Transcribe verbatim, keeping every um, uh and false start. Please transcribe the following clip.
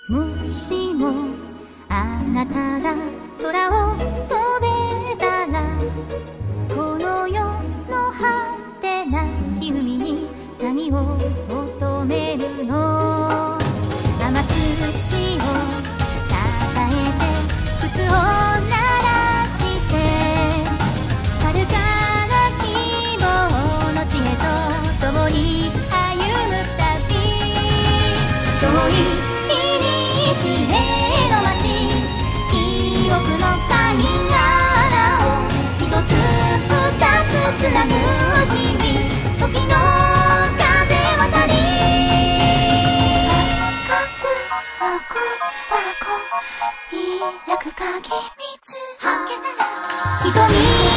もしもあなたが空を飛べたら、この世の果てなき海に何を求めるの。雨土を抱えて靴を鳴らして、遥かな希望の地へと共に歩む旅。遠い古の街、記憶の貝殻を一つ二つつなぐ日々、時の風渡り。数をこはこ抱くか秘密けなら瞳